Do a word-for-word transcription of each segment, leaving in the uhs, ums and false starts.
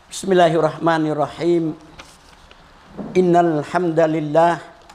Bismillahirrahmanirrahim. Innal hamdalillah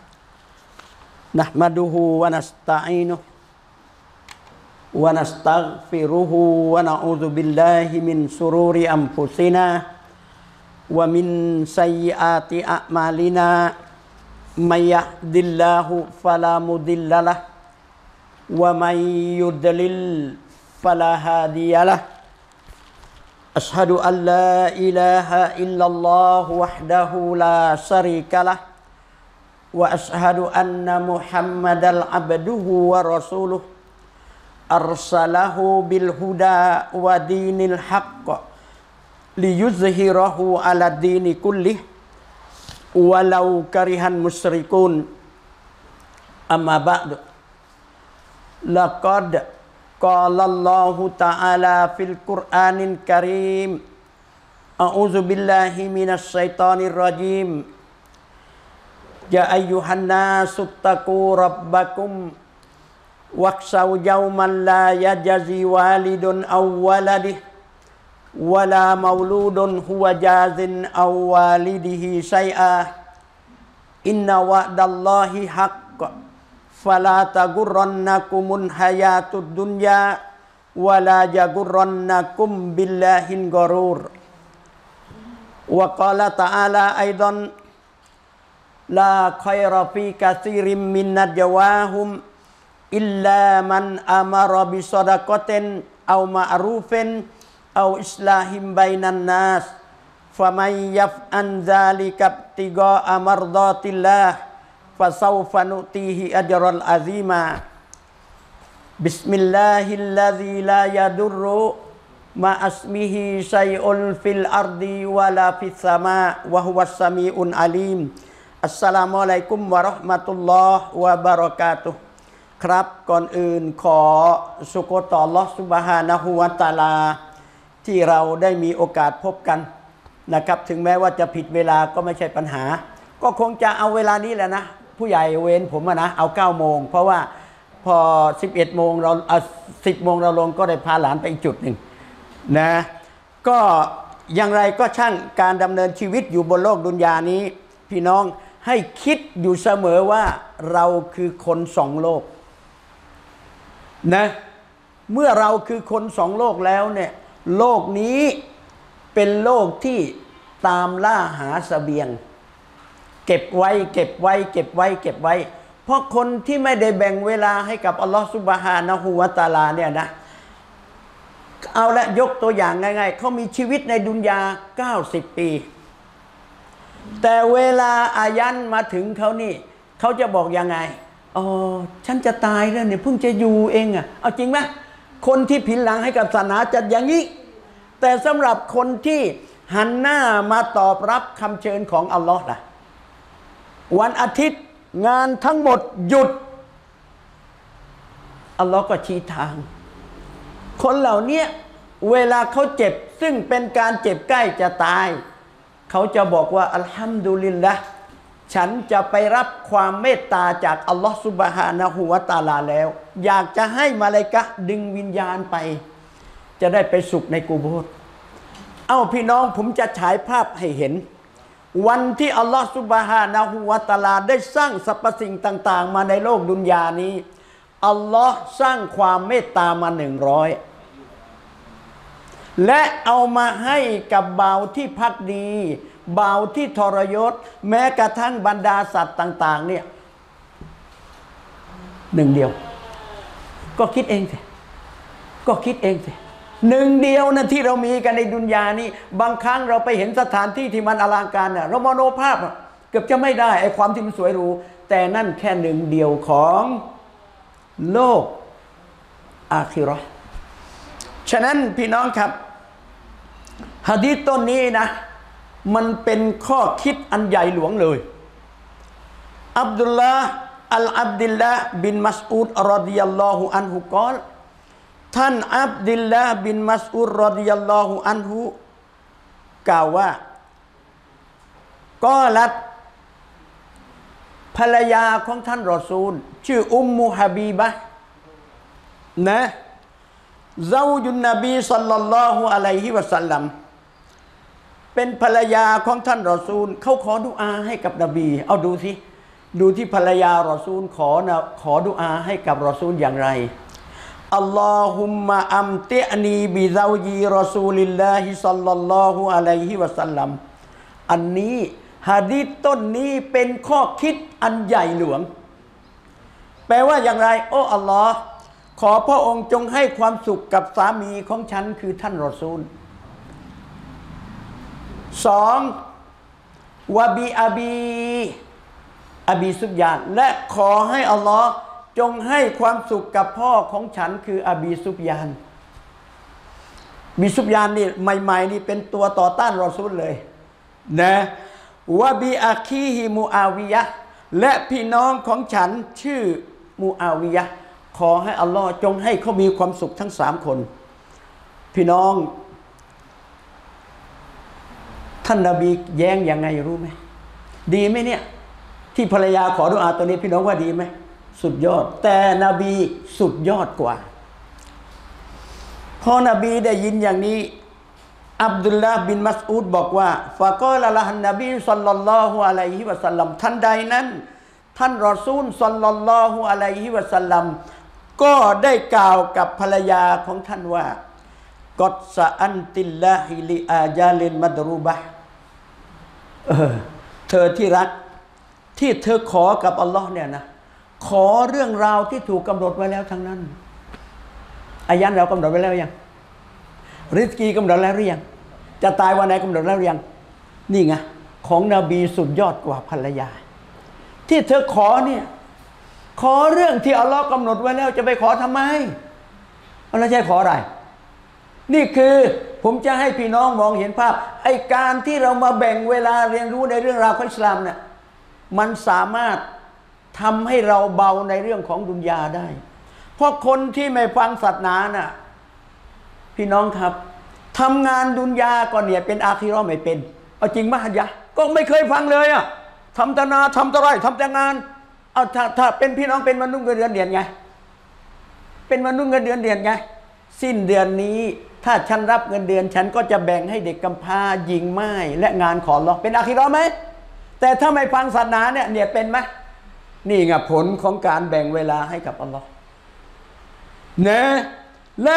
nahmaduhu wa nasta'inuhu wa nastaghfiruhu wa na'udzu billahi min sururi anfusina wa min sayyiati a'malina may yahdihillahu fala mudhillalah wa may yudlil fala hadiyalah. Ashhadu an la ilaha illallah wahdahu la syarikalah wa ashhadu anna Muhammadal abduhu wa rasuluh arsalahu bil huda wa dinil haqq liyuzhirahu ala dini kullih walau karihan musyrikun. Amma ba'du. Laqad qala Allahu ta'ala fil Qur'anil Karim. A'udzu billahi minasy syaithanir rajim. Ya ayyuhan nasu taqu rabbakum wakhshaw yawman la yajzi walidun aw waladih wala mauludun huwa jazin aw walidihi syai'a. Inna wa'dallahi haqq fala tagurrannakumun hayatud dunya wala jagurrannakum billahin gharur. Wa qala ta'ala aidan la khaira fi katsirin min najwahum illa man amara bi shadaqatin aw ma'rufin aw islahim bainan nas faman yaf'an dzalika ibtigha'a mardatillah fasawfa nu'tihi ajran azima. Bismillahilladzi la yadurru ma asmihi syai'un fil ardi wala fis sama wa huwas samiun alim. Assalamualaikum warahmatullahi wabarakatuh. ครับก่อนอื่นขอสุโกต่ออัลเลาะห์ซุบฮานะฮูวะตะอาลาที่เราได้มีโอกาสพบกันนะครับถึงแม้ว่าจะผิดเวลาก็ไม่ใช่ปัญหาก็คงจะเอาเวลานี้แหละนะผู้ใหญ่เวรผมนะเอาเก้าโมงเพราะว่าพอสิบเอ็ดโมงเราเอาสิบโมงเราลงก็ได้พาหลานไปอีกจุดหนึ่งนะก็อย่างไรก็ช่างการดำเนินชีวิตอยู่บนโลกดุนยานี้พี่น้องให้คิดอยู่เสมอว่าเราคือคนสองโลกนะเมื่อเราคือคนสองโลกแล้วเนี่ยโลกนี้เป็นโลกที่ตามล่าหาเสบียงเก็บไว้เก็บไว้เก็บไว้เก็บไว้เพราะคนที่ไม่ได้แบ่งเวลาให้กับอัลลอฮฺซุบฮานะฮูวะตะอาลาเนี่ยนะเอาละยกตัวอย่างง่ายๆเขามีชีวิตในดุนยาเก้าสิบปีแต่เวลาอายันมาถึงเขานี่เขาจะบอกยังไงอ๋อฉันจะตายแล้วเนี่ยเพิ่งจะอยู่เองอ่ะเอาจริงไหมคนที่ผินหลังให้กับศาสนาจะอย่างนี้แต่สำหรับคนที่หันหน้ามาตอบรับคำเชิญของอัลลอฮ์ล่ะวันอาทิตย์งานทั้งหมดหยุดอัลลอฮ์ก็ชี้ทางคนเหล่านี้เวลาเขาเจ็บซึ่งเป็นการเจ็บใกล้จะตายเขาจะบอกว่าอัลฮัมดุลิลละห์ฉันจะไปรับความเมตตาจากอัลลอฮ์ซุบฮานะฮูวะตะอาลาแล้วอยากจะให้มาลาอิกะฮ์ดึงวิญญาณไปจะได้ไปสุขในกุโบร์เอ้าพี่น้องผมจะฉายภาพให้เห็นวันที่อัลลอฮฺซุบฮานะฮูวะตะอาลาได้สร้างสรรพสิ่งต่างๆมาในโลกดุนยานี้อัลลอฮ์สร้างความเมตตามาหนึ่งร้อยและเอามาให้กับบ่าวที่ภักดีบ่าวที่ทรยศแม้กระทั่งบรรดาสัตว์ต่างๆเนี่ยหนึ่งเดียวก็คิดเองสิก็คิดเองสิหนึ่งเดียวนะที่เรามีกันในดุนยานี้บางครั้งเราไปเห็นสถานที่ที่มันอลังการเนี่ยเรามโนภาพเกือบจะไม่ได้ไอ้ความที่มันสวยหรูแต่นั่นแค่หนึ่งเดียวของโลกอาคิเราะห์ฉะนั้นพี่น้องครับหะดีษต้นนี้นะมันเป็นข้อคิดอันใหญ่หลวงเลยอับดุลลาห์อัลอับดุลลาห์บินมัสอูดรอฎิยัลลอฮุอันฮุกล่าวท่านอับดุลลาห์บินมัสอูดรอฎิยัลลอฮุอันฮุกล่าวว่ากอลัตภรรยาของท่านรอซูลชื่ออุมมุฮะบีบะห์นะซาวจุนนบีศ็อลลัลลอฮุอะลัยฮิวะซัลลัมเป็นภรรยาของท่านรอซูลเขาขอดุอาให้กับนบีเอาดูสิดูที่ภรรยารอซูลขอนะขอดุอาให้กับรอซูลอย่างไรอัลลอฮุมมะอัมติอนีบิซาวจีรอซูลิลลาฮิศ็อลลัลลอฮุอะลัยฮิวะซัลลัมอันนี้หะดีษต้นนี้เป็นข้อคิดอันใหญ่หลวงแปลว่าอย่างไรโอ้อัลลอฮ์ขอพระองค์จงให้ความสุขกับสามีของฉันคือท่านรอซูลสองวะบีอาบีอบีซุบยานและขอให้อัลลอฮ์จงให้ความสุขกับพ่อของฉันคืออบีซุบยานบีซุบยานนี่ใหม่ๆนี่เป็นตัวต่อต้านรอซูลเลยนะวะบีอาคีฮิมูอาวิยะและพี่น้องของฉันชื่อมูอาวิยะขอให้อัลลอฮ์จงให้เขามีความสุขทั้งสามคนพี่น้องท่านนบีแย้งยังไงรู้ไหมดีไหมเนี่ยที่ภรรยาขอดุอาตัวนี้พี่น้องว่าดีไหมสุดยอดแต่นบีสุดยอดกว่าพอนบีได้ยินอย่างนี้อับดุลลาห์บินมัสอูดบอกว่าฟะกอละละฮันนบีศ็อลลัลลอฮุอะลัยฮิวะซัลลัมทันใดนั้นท่านรอซูลศ็อลลัลลอฮุอะลัยฮิวะซัลลัมก็ได้กล่าวกับภรรยาของท่านว่ากอดซะอันติลลาฮิลิอาญาลินมัดรูบะเออเธอที่รักที่เธอขอกับอัลลอฮ์เนี่ยนะขอเรื่องราวที่ถูกกำหนดไว้แล้วทั้งนั้นอายันเรากำหนดไว้แล้วยังริสกีกำหนดแล้วหรือยังจะตายวันไหนกำหนดแล้วหรือยังนี่ไงของนบีสุดยอดกว่าภรรยาที่เธอขอเนี่ยขอเรื่องที่อัลลอฮ์กำหนดไว้แล้วจะไปขอทำไมอัลลอฮ์ใช่ขออะไรนี่คือผมจะให้พี่น้องมองเห็นภาพไอ้การที่เรามาแบ่งเวลาเรียนรู้ในเรื่องราวของอิสลามเนี่ยมันสามารถทำให้เราเบาในเรื่องของดุนยาได้เพราะคนที่ไม่ฟังศาสนาน่ะพี่น้องครับทำงานดุนยาก็เนี่ยเป็นอาคีเราะห์ไม่เป็นเอาจริงมะฮัดยะก็ไม่เคยฟังเลยอ่ะทำแต่นาทำแต่ไรทำแต่งานเอาถ้าถ้าเป็นพี่น้องเป็นมนุษย์เงินเดือนเดือนไงเป็นมนุษย์เงินเดือนเดือนไงสิ้นเดือนนี้ถ้าฉันรับเงินเดือนฉันก็จะแบ่งให้เด็กกำพร้าหญิงม่ายและงานขอรอเป็นอาคีเราะห์ไหมแต่ถ้าไม่ฟังศาสนาเนี่ยเนี่ยเป็นไหมนี่ไงผลของการแบ่งเวลาให้กับอัลลอฮ์นะและ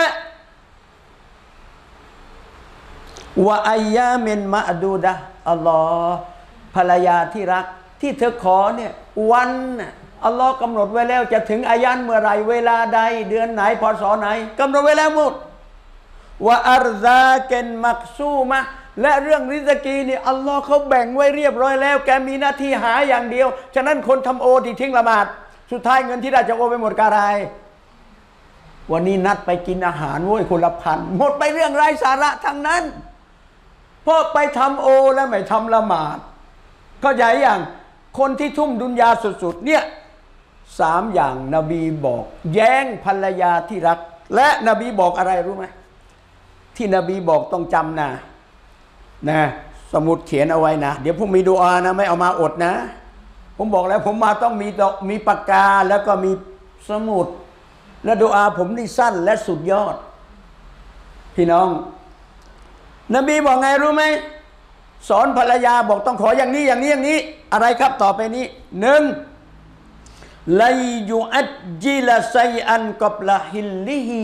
วะอายามินมะอดูดะอัลลอฮ์ภรรยาที่รักที่เธอขอเนี่ยวันอัลลอฮ์กำหนดไว้แล้วจะถึงอายันเมื่อไรเวลาใดเดือนไหนพศไหนกำหนดไว้แล้วหมดวะอัรซาเกนมักซูมะและเรื่องริสกีนี่อัลลอฮ์เขาแบ่งไว้เรียบร้อยแล้วแกมีหน้าที่หาอย่างเดียวฉะนั้นคนทำโอที่ทิ้งละหมาดสุดท้ายเงินที่ได้จะโอไปหมดกะไรวันนี้นัดไปกินอาหารโว้ยคนละพันหมดไปเรื่องไร้สาระทั้งนั้นเพราะไปทำโอแล้วไม่ทำละหมาดเข้าใจอย่างคนที่ทุ่มดุนยาสุดๆเนี่ยสามอย่างนบีบอกแย้งภรรยาที่รักและนบีบอกอะไรรู้ไหมที่นบีบอกต้องจำนะนะสมุดเขียนเอาไว้นะเดี๋ยวผมมีดูอานะไม่เอามาอดนะผมบอกแล้วผมมาต้องมีมีปากกาแล้วก็มีสมุดและดูอาผมนี่สั้นและสุดยอดพี่น้องนบีบอกไงรู้ไหมสอนภรรยาบอกต้องขออย่างนี้อย่างนี้อย่างนี้อะไรครับต่อไปนี้หนึ่งไลยูอัจจิลไซอันกับละฮิลลิฮี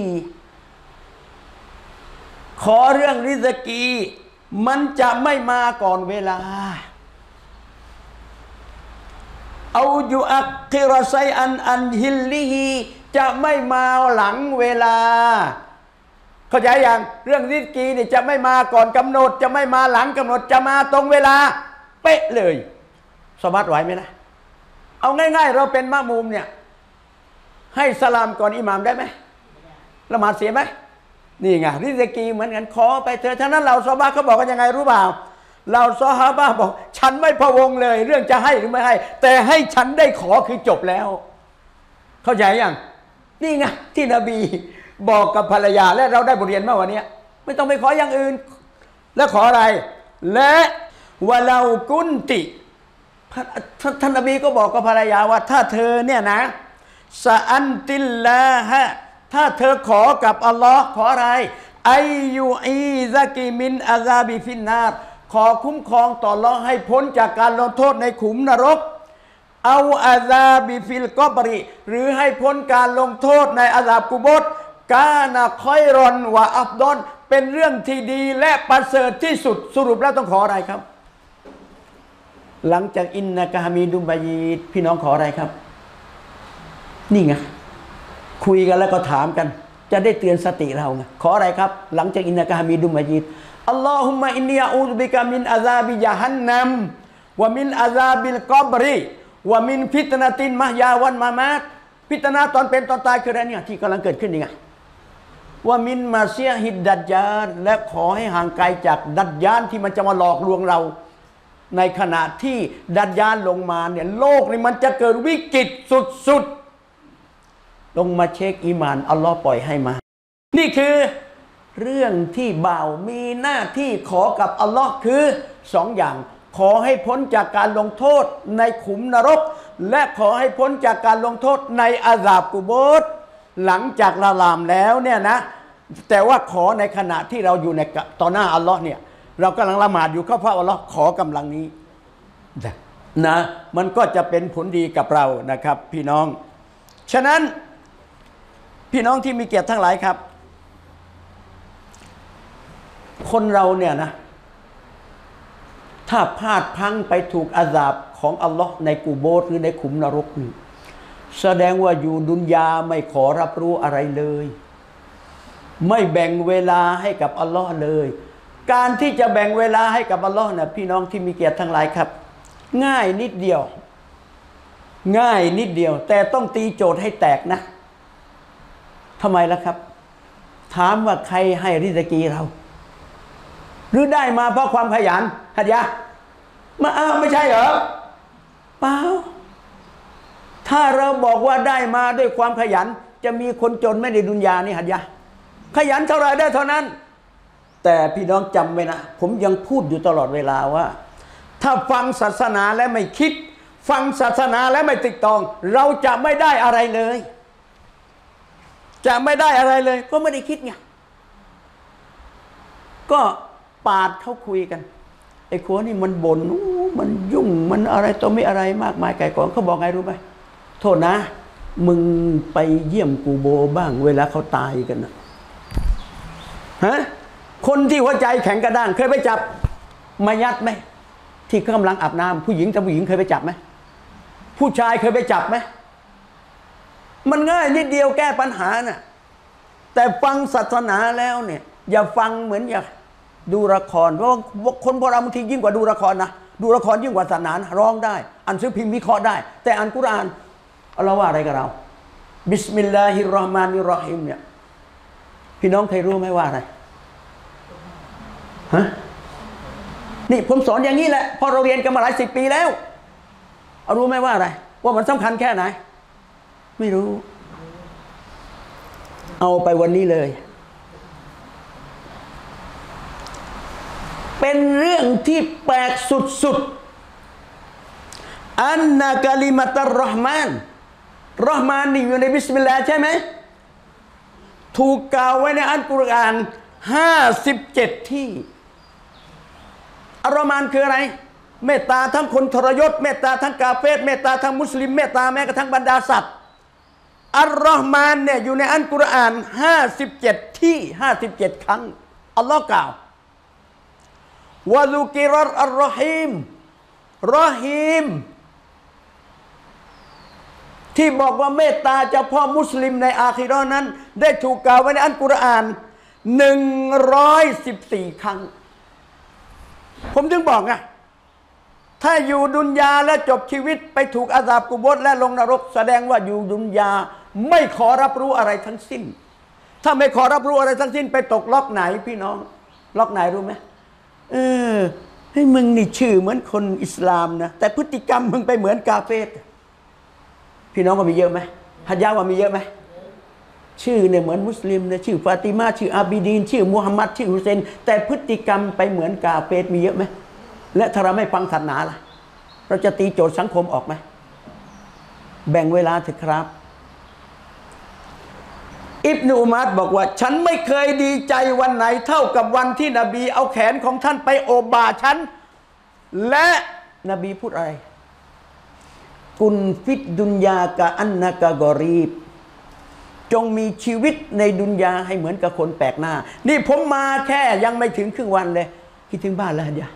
ขอเรื่องริสกีมันจะไม่มาก่อนเวลาเอาอยู่อักคิรไซอันอันฮิลลิฮีจะไม่มาหลังเวลาเข้าใจอย่างเรื่องริสกีนี่จะไม่มาก่อนกำหนดจะไม่มาหลังกำหนดจะมาตรงเวลาเป๊ะเลยสบายไหวไหมนะเอาง่ายๆเราเป็นมะมุมเนี่ยให้สลามก่อนอิหม่ามได้ไหมละหมาดเสียไหมนี่ไงริสกีเหมือนกันขอไปเถอะฉะนั้นเราซอฮาบะห์เขาบอกกันยังไงรู้เปล่าเราซอฮาบะห์บอกฉันไม่พะวงเลยเรื่องจะให้หรือไม่ให้แต่ให้ฉันได้ขอคือจบแล้วเข้าใจยังนี่ไงที่นบีบอกกับภรรยาและเราได้บทเรียนมาวันนี้ไม่ต้องไปขออย่างอื่นแล้วขออะไรและวะลากุนติท่านนบีก็บอกกับภรรยาว่าถ้าเธอเนี่ยนะซะอันติลลาฮะถ้าเธอขอกับอัลลอฮ์ขออะไรไอยูอีซะกิมินอาซาบิฟินนาร์ขขอคุ้มครองต่ออัลเลาะห์ให้พ้นจากการลงโทษในขุมนรกเอาอาซาบิฟิลกอบริหรือให้พ้นการลงโทษในอาซาบกุโบรกานะคอยรอนวะอัฟดอนเป็นเรื่องที่ดีและประเสริฐที่สุดสรุปแล้วต้องขออะไรครับหลังจากอินนะกะฮามีดุมบายีดพี่น้องขออะไรครับนี่ไงคุยกันแล้วก็ถามกันจะได้เตือนสติเราไงขออะไรครับหลังจากอินนะกะฮามีดุมบายีดอัลลอฮุมมะอินนีอะอูซุบิกะมินอาซาบิยะฮันนัมวะมินอาซาบิลกอบริวะมินฟิตนะตินมะฮยาวันมามาตฟิตนะตอนเป็นตอนตายคืออะไรเนี่ยที่กำลังเกิดขึ้นนี่ไงว่ามินมาเซียฮิดดัจญาลและขอให้ห่างไกลจากดัจญาลที่มันจะมาหลอกลวงเราในขณะที่ดัจญาลลงมาเนี่ยโลกนี่มันจะเกิดวิกฤตสุดๆลงมาเช็คอีมานอัลลอฮ์ปล่อยให้มานี่คือเรื่องที่บ่าวมีหน้าที่ขอกับอัลลอฮ์คือสองอย่างขอให้พ้นจากการลงโทษในขุมนรกและขอให้พ้นจากการลงโทษในอาซาบกุโบรหลังจากละลามแล้วเนี่ยนะแต่ว่าขอในขณะที่เราอยู่ในต่อหน้าอัลลอฮ์เนี่ยเรากำลังละหมาดอยู่เข้าพระอัลลอฮ์ขอกำลังนี้นะมันก็จะเป็นผลดีกับเรานะครับพี่น้องฉะนั้นพี่น้องที่มีเกียรติทั้งหลายครับคนเราเนี่ยนะถ้าพลาดพังไปถูกอาซาบของอัลลอฮ์ในกุโบรหรือในขุมนรกนี่แสดงว่าอยู่ดุนยาไม่ขอรับรู้อะไรเลยไม่แบ่งเวลาให้กับอัลลอฮ์เลยการที่จะแบ่งเวลาให้กับอัลลอฮ์นะพี่น้องที่มีเกียรติทั้งหลายครับง่ายนิดเดียวง่ายนิดเดียวแต่ต้องตีโจทย์ให้แตกนะทำไมล่ะครับถามว่าใครให้ริซกีเราหรือได้มาเพราะความขยันหัดยะมาอ้าวไม่ใช่เหรอเปล่าถ้าเราบอกว่าได้มาด้วยความขยันจะมีคนจนไม่ได้ดุนยานี่หัดยะขยันเท่าไรได้เท่านั้นแต่พี่น้องจำไว้นะผมยังพูดอยู่ตลอดเวลาว่าถ้าฟังศาสนาและไม่คิดฟังศาสนาและไม่ติดตองเราจะไม่ได้อะไรเลยจะไม่ได้อะไรเลยก็ไม่ได้คิดไงก็ปาดเขาคุยกันไอ้ขัวนี่มันบน่นมันยุ่งมันอะไรตัวไม่อะไรมากมายไก่กองเขาบอกไงรู้ไหมโทษนะมึงไปเยี่ยมกูโบบ้างเวลาเขาตายกันนะฮะคนที่หัวใจแข็งกระด้างเคยไปจับมายัดไหมที่กำลังอาบน้ำผู้หญิงกับผู้หญิงเคยไปจับไหมผู้ชายเคยไปจับไหมมันง่ายนิดเดียวแก้ปัญหาน่ะแต่ฟังศาสนาแล้วเนี่ยอย่าฟังเหมือนอย่าดูละครเพราะว่าคนโบราณบางทียิ่งกว่าดูละครนะดูละครยิ่งกว่าศาสนาร้องได้อ่านซื้อพิมพ์วิเคราะห์ได้แต่อ่านกุรอานอัลลอฮ์ว่าอะไรกับเราบิสมิลลาฮิรเราะห์มานิรเราะฮีมเนี่ยพี่น้องเคยรู้ไหมว่าอะไรฮะนี่ผมสอนอย่างนี้แหละพอเราเรียนกันมาหลายสิบปีแล้วเอารู้ไหมว่าอะไรว่ามันสำคัญแค่ไหนไม่รู้เอาไปวันนี้เลยเป็นเรื่องที่แปลกสุดๆอันนะกะลิมัตอัรเราะห์มานรอห์มานนี่อยู่ในบิสมิลลาห์ใช่ไหมถูกกล่าวไว้ในอัลกุรอานห้าสิบเจ็ดที่อัลเราะห์มานคืออะไรเมตตาทั้งคนทรยศเมตตาทั้งกาเฟรเมตตาทั้งมุสลิมเมตตาแม้กระทั่งบรรดาสัตว์อัลลอฮ์มานเนี่ยอยู่ในอัลกุรอานห้าสิบเจ็ดที่ห้าสิบเจ็ดครั้งอัลลอฮ์กล่าววะซุกิรัตอัลรอฮีมรอฮีมที่บอกว่าเมตตาเฉพาะมุสลิมในอาคิเราะห์นั้นได้ถูกกล่าวไว้ในอัลกุรอานหนึ่งร้อยสิบสี่ครั้งผมถึงบอกไงถ้าอยู่ดุนยาและจบชีวิตไปถูกอาซาบกุโบรและลงนรกแสดงว่าอยู่ดุนยาไม่ขอรับรู้อะไรทั้งสิ้นถ้าไม่ขอรับรู้อะไรทั้งสิ้นไปตกล็อกไหนพี่น้องล็อกไหนรู้ไหมเออให้มึงนี่ชื่อเหมือนคนอิสลามนะแต่พฤติกรรมมึงไปเหมือนกาเฟรพี่น้องก็มีเยอะไหมฮัจญะว่ามีเยอะไหมชื่อเนี่ยเหมือนมุสลิมเนี่ยชื่อฟาติมาชื่ออาบิดีนชื่อมุฮัมมัดชื่อฮุเซนแต่พฤติกรรมไปเหมือนกาเฟรมีเยอะไหมและถ้าเราไม่ฟังศาสนาล่ะเราจะตีโจทย์สังคมออกไหมแบ่งเวลาเถอะครับอิบนุอุมัรบอกว่าฉันไม่เคยดีใจวันไหนเท่ากับวันที่นบีเอาแขนของท่านไปโอบบ่าฉันและนบีพูดอะไรกุนฟิดดุนยากะอันนะกะกอรีบจงมีชีวิตในดุนยาให้เหมือนกับคนแปลกหน้านี่ผมมาแค่ยังไม่ถึงครึ่งวันเลยคิดถึงบ้านแล้วจ้ะ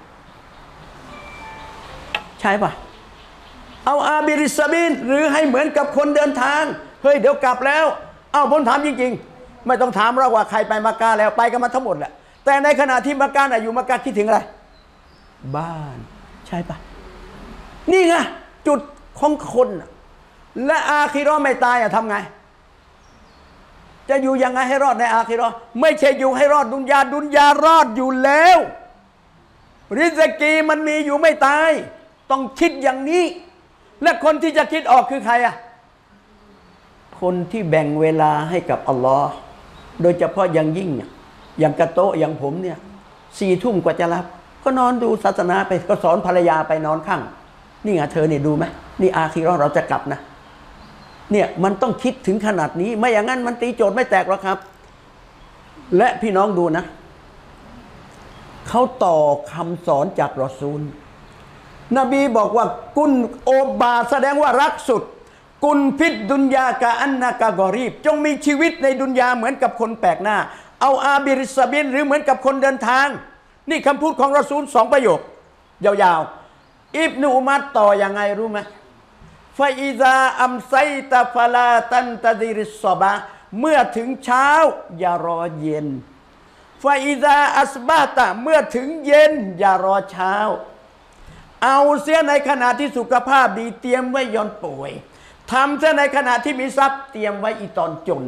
ใช่ปะเอาอาบิริสบินหรือให้เหมือนกับคนเดินทางเฮ้ยเดี๋ยวกลับแล้วเอาผมถามจริงๆไม่ต้องถามเราว่าใครไปมักกะแล้วไปกันมาทั้งหมดแหละแต่ในขณะที่มักกะอยู่มักกะคิดถึงอะไรบ้านใช่ปะนี่ไงจุดของคนและอาคิเราะห์ไม่ตายอะทำไงจะอยู่ยังไงให้รอดในอาคิเราะห์ไม่ใช่อยู่ให้รอดดุนยาดุนยารอดอยู่แล้วริซกีมันมีอยู่ไม่ตายต้องคิดอย่างนี้และคนที่จะคิดออกคือใครอะคนที่แบ่งเวลาให้กับอัลลอฮ์โดยเฉพาะอย่างยิ่งอย่างกระโตอย่างผมเนี่ยสี่ทุ่มกว่าจะรับก็นอนดูศาสนาไปก็สอนภรรยาไปนอนข้างนี่ไงเธอเนี่ยดูไหมนี่อาคิเราะห์เราจะกลับนะเนี่ยมันต้องคิดถึงขนาดนี้ไม่อย่างนั้นมันตีโจทย์ไม่แตกหรอกครับและพี่น้องดูนะเขาต่อคำสอนจากรอซูลนบีบอกว่ากุนโอบาแสดงว่ารักสุดกุนฟิดดุนยากะอันนะกะกอรีบจงมีชีวิตในดุนยาเหมือนกับคนแปลกหน้าเอาอาบิริสบินหรือเหมือนกับคนเดินทางนี่คำพูดของรอซูลสองประโยคยาวๆอิบนุอุมัรต่อยังไงรู้ไหมฟาอิซาอัมไซตะฟาลาตันตะดิริสซอบะเมื่อถึงเช้าอย่ารอเย็นฟาอิซาอัสบะตะเมื่อถึงเย็นอย่ารอเช้าเอาเสียในขณะที่สุขภาพดีเตรียมไว้ย้อนป่วยทำเสียในขณะที่มีทรัพย์เตรียมไว้อีตอนจน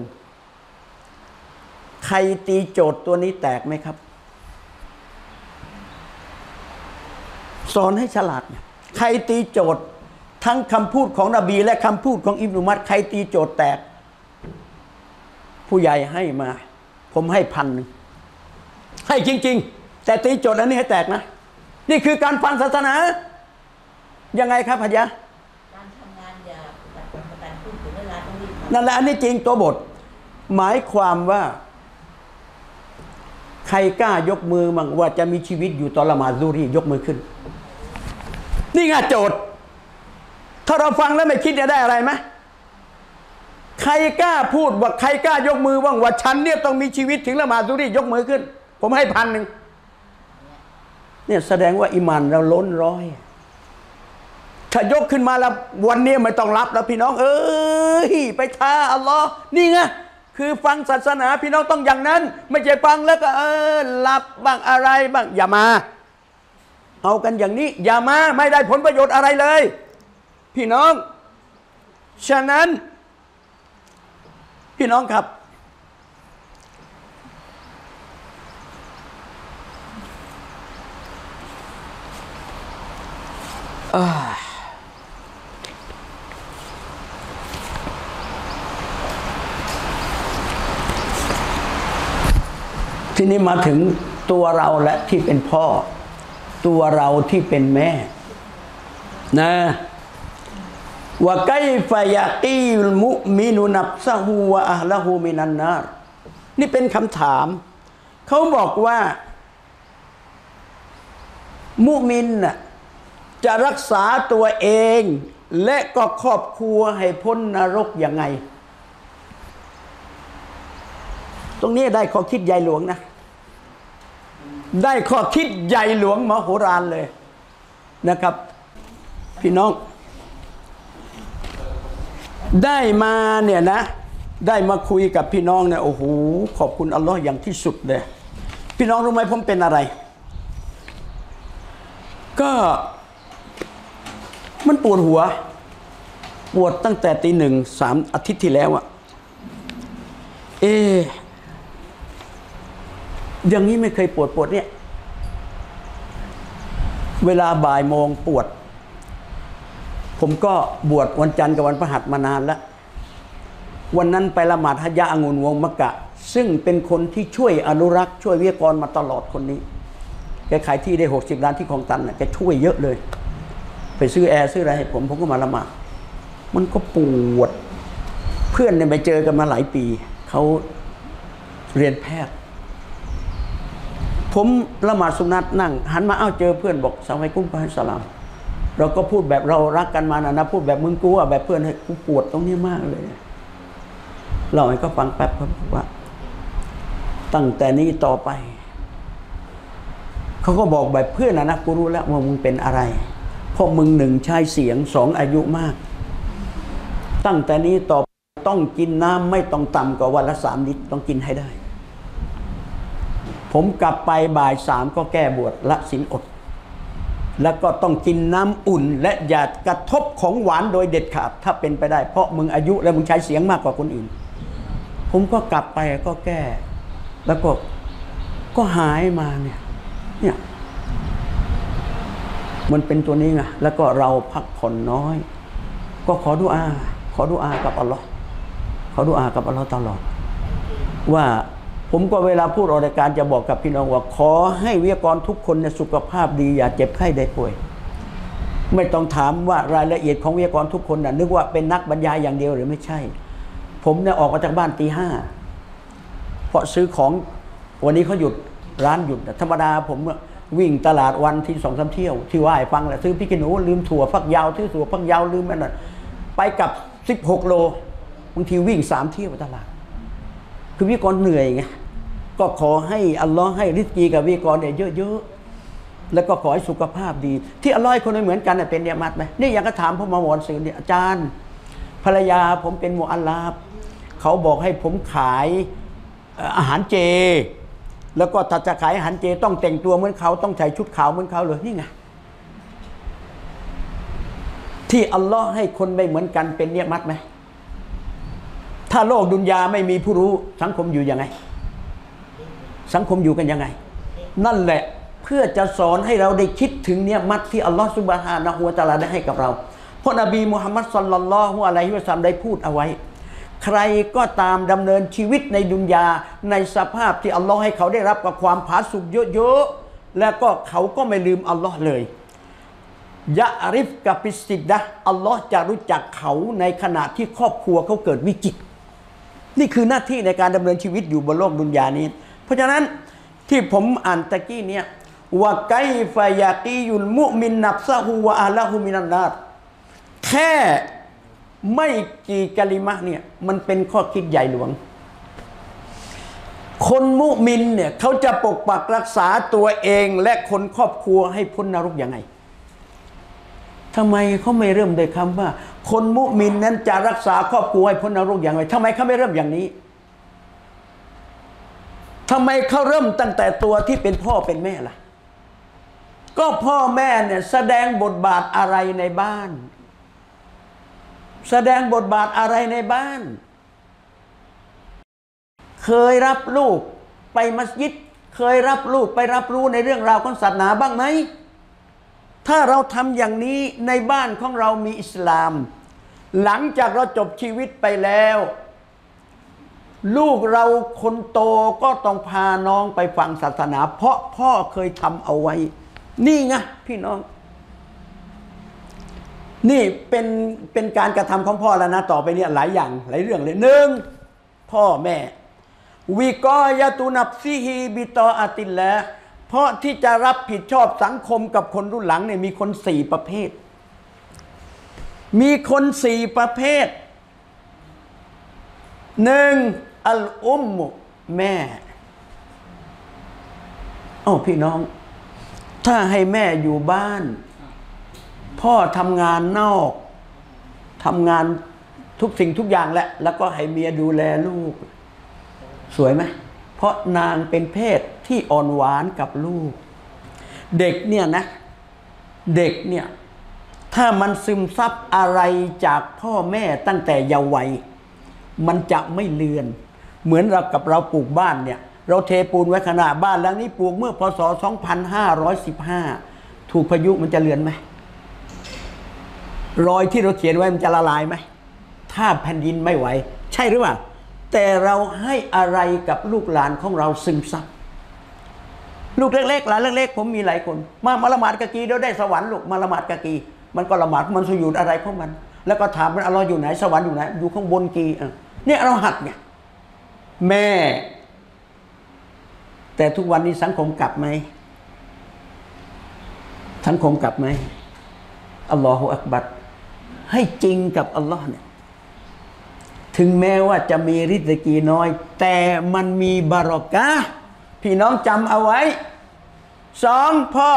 ใครตีโจทย์ตัวนี้แตกไหมครับสอนให้ฉลาดเนี่ยใครตีโจทย์ทั้งคำพูดของนบีและคำพูดของอิบนุอุมัรใครตีโจทย์แตกผู้ใหญ่ให้มาผมให้พันหนึ่งให้จริงๆแต่ตีโจทย์อันนี้ให้แตกนะนี่คือการฟังศาสนายังไงครับพะยะการทำงานอย่าตัดประกันพูดถึงเวลาต้องรีบนั่นแหละอันนี้จริงตัวบทหมายความว่าใครกล้ายกมือมั่งว่าจะมีชีวิตอยู่ตอนละหมาดซุฮรียกมือขึ้นนี่ไงโจทย์ถ้าเราฟังแล้วไม่คิดจะได้อะไรไหมใครกล้าพูดว่าใครกล้ายกมือว่างว่าฉันเนี่ยต้องมีชีวิตถึงละหมาดซุฮรียกมือขึ้นผมให้พันหนึ่งเนี่ยแสดงว่าอิมานเราล้นร้อยถ้ายกขึ้นมาแล้ววันนี้ไม่ต้องรับแล้วพี่น้องเอ้ยไปท้าอัลลอฮ์นี่ไงคือฟังศาสนาพี่น้องต้องอย่างนั้นไม่ใช่ฟังแล้วก็เออหลับบ้างอะไรบ้างอย่ามาเอากันอย่างนี้อย่ามาไม่ได้ผลประโยชน์อะไรเลยพี่น้องฉะนั้นพี่น้องครับทีนี้มาถึงตัวเราและที่เป็นพ่อตัวเราที่เป็นแม่นะว่าไกฟะยะกีลมุมินุนับซะฮูวะอะห์ละฮูมินันนารนี่เป็นคำถามเขาบอกว่ามุมินน่ะจะรักษาตัวเองและก็ครอบครัวให้พ้นนรกยังไงตรงนี้ได้ข้อคิดใหญ่หลวงนะได้ข้อคิดใหญ่หลวงมโหฬารเลยนะครับพี่น้องได้มาเนี่ยนะได้มาคุยกับพี่น้องเนี่ยโอ้โหขอบคุณอัลลอฮ์อย่างที่สุดเลยพี่น้องรู้ไหมผมเป็นอะไรก็มันปวดหัวปวดตั้งแต่ตีหนึ่งสามอาทิตย์ที่แล้วอะเออย่างนี้ไม่เคยปวดปวดเนี่ยเวลาบ่ายโมงปวดผมก็บวชวันจันทร์กับวันพฤหัสมานานแล้ววันนั้นไปละหมาดฮัจญะองุ่นวงมักกะซึ่งเป็นคนที่ช่วยอนุรักษ์ช่วยวิทยากรมาตลอดคนนี้แกขายที่ได้หกสิบล้านที่คลองตันน่ะแกช่วยเยอะเลยไปซื้อแอร์ซื้ออะไรให้ผมผมก็มาละหมาดมันก็ปวดเพื่อนเนี่ยไปเจอกันมาหลายปีเขาเรียนแพทย์ผมละหมาดสุนัตนั่งหันมาเอ้าเจอเพื่อนบอกสลามอะลัยกุมวะสลามเราก็พูดแบบเรารักกันมานะนะพูดแบบมึงกูอ่ะแบบเพื่อนให้กูปวดตรงนี้มากเลยเราให้ก็ฟังแป๊บเขาบอกว่าตั้งแต่นี้ต่อไปเขาก็บอกแบบเพื่อนนะนะกูรู้แล้วว่ามึงเป็นอะไรเพราะมึงหนึ่งใช้เสียงสองอายุมากตั้งแต่นี้ต่อต้องกินน้ำไม่ต้องต่ำกว่าวันละสามลิตรต้องกินให้ได้ผมกลับไปบ่ายสามก็แก้บวชละศีลอดแล้วก็ต้องกินน้ำอุ่นและอย่ากระทบของหวานโดยเด็ดขาดถ้าเป็นไปได้เพราะมึงอายุและมึงใช้เสียงมากกว่าคนอื่นผมก็กลับไปก็แก้แล้วก็ก็หายมาเนี่ยเนี่ยมันเป็นตัวนี้ไงแล้วก็เราพักผ่อนน้อยก็ขอดุอาขอดุอากับอัลลอฮ์ขอดุอากับอัลลอฮ์ตลอดว่าผมก็เวลาพูดออกรายการจะบอกกับพี่น้องว่าขอให้วิทยากรทุกคนในสุขภาพดีอย่าเจ็บไข้ได้ป่วยไม่ต้องถามว่ารายละเอียดของวิทยากรทุกคนน่ะนึกว่าเป็นนักบรรยายอย่างเดียวหรือไม่ใช่ผมเนี่ยออกมาจากบ้านตีห้าเพราะซื้อของวันนี้เขาหยุดร้านหยุดธรรมดาผมวิ่งตลาดวันที่สองสามเที่ยวที่ว่าให้ฟังแหละซื้อพริกขี้หนูลืมถั่วฟักยาวซื้อถั่วฟักยาวลืมอันนั้นไปกับสิบหกโลบางทีวิ่งสามเที่ยวตลาดคือวิทยากรเหนื่อยไงก็ขอให้อัลลอฮ์ให้ริสกีกับวิทยากรเนี่ยเยอะๆแล้วก็ขอให้สุขภาพดีที่อัลลอฮ์ให้คนไม่เหมือนกันเป็นเนียมัตไหมนี่อย่างก็ถามผมมาหมอนสื่อเนี่ยอาจารย์ภรรยาผมเป็นมุอัลลาฟเขาบอกให้ผมขายอาหารเจแล้วก็ถ้าจะขายอาหารเจต้องแต่งตัวเหมือนเขาต้องใส่ชุดขาวเหมือนเขาเลยนี่ไงที่อัลลอฮ์ให้คนไม่เหมือนกันเป็นเนียมัตไหมถ้าโลกดุนยาไม่มีผู้รู้สังคมอยู่ยังไงสังคมอยู่กันยังไงนั่นแหละเพื่อจะสอนให้เราได้คิดถึงเนียมัตที่อัลลอฮ์ซุบฮานะฮูวะตะอาลาได้ให้กับเราเพราะนบีมุฮัมมัดศ็อลลัลลอฮุอะลัยฮิวะซัลลัมได้พูดเอาไว้ใครก็ตามดำเนินชีวิตในดุนยาในสภาพที่อัลลอฮ์ให้เขาได้รับกับความผาสุกเยอะๆแล้วก็เขาก็ไม่ลืมอัลลอฮ์เลยยะริฟกับปิสิดดะอัลลอฮ์จะรู้จักเขาในขณะที่ครอบครัวเขาเกิดวิกฤตนี่คือหน้าที่ในการดำเนินชีวิตอยู่บนโลกดุนยานี้เพราะฉะนั้นที่ผมอ่านตะกี้เนี่ยว่าไกฟยากียุลมุมินนับซะฮูวะอาละฮูมินันนาร์แค่ไม่กี่กะลิมะเนี่ยมันเป็นข้อคิดใหญ่หลวงคนมุมินเนี่ยเขาจะปกปักรักษาตัวเองและคนครอบครัวให้พ้นนรกยังไงทำไมเขาไม่เริ่มโดยคำว่าคนมุมินนั้นจะรักษาครอบครัวให้พ้นนรกอย่างไรทำไมเขาไม่เริ่มอย่างนี้ทำไมเขาเริ่มตั้งแต่ตัวที่เป็นพ่อเป็นแม่ล่ะก็พ่อแม่เนี่ยแสดงบทบาทอะไรในบ้านแสดงบทบาทอะไรในบ้านเคยรับลูกไปมัสยิดเคยรับลูกไปรับรู้ในเรื่องราวของศาสนาบ้างไหมถ้าเราทำอย่างนี้ในบ้านของเรามีอิสลามหลังจากเราจบชีวิตไปแล้วลูกเราคนโตก็ต้องพาน้องไปฟังศาสนาเพราะพ่อเคยทำเอาไว้นี่ไงพี่น้องนี่เป็นเป็นการกระทำของพ่อแล้วนะต่อไปเนี่ยหลายอย่างหลายเรื่องเลยหนึ่งพ่อแม่วิกอยะตุนับซิฮีบิตออาติลละเพราะที่จะรับผิดชอบสังคมกับคนรุ่นหลังเนี่ยมีคนสี่ประเภทมีคนสี่ประเภทหนึ่งอัลอุมมุแม่อ้าวพี่น้องถ้าให้แม่อยู่บ้านพ่อทำงานนอกทำงานทุกสิ่งทุกอย่างแหละแล้วก็ให้เมียดูแลลูกสวยไหมเพราะนางเป็นเพศที่อ่อนหวานกับลูกเด็กเนี่ยนะเด็กเนี่ยถ้ามันซึมซับอะไรจากพ่อแม่ตั้งแต่เยาว์วัยมันจะไม่เลือนเหมือนเรากับเราปลูกบ้านเนี่ยเราเทปูนไว้ขนาดบ้านหลังนี้ปลูกเมื่อพศสองพันห้าร้อยสิบห้าถูกพายุมันจะเลือนไหมรอยที่เราเขียนไว้มันจะละลายไหมถ้าแผ่นดินไม่ไหวใช่หรือเปล่าแต่เราให้อะไรกับลูกหลานของเราซึมซับลูกเล็กๆหลานเล็กๆผมมีหลายคนมามาละหมาดกะกีเดี๋ยวได้สวรรค์ลูกมาละหมาดกะกีมันก็ละหมาดมันสุญูดอะไรของมันแล้วก็ถามมันอัลลอฮ์อยู่ไหนสวรรค์อยู่ไหนอยู่ข้างบนกีเนี่ยเราหัดเนี่ยแม่แต่ทุกวันนี้สังคมกลับไหมสังคมกลับไหมอัลลอฮฺอักบัรให้จริงกับอัลลอฮ์เนี่ยถึงแม้ว่าจะมีริสกีน้อยแต่มันมีบารอกะห์พี่น้องจำเอาไว้สองพ่อ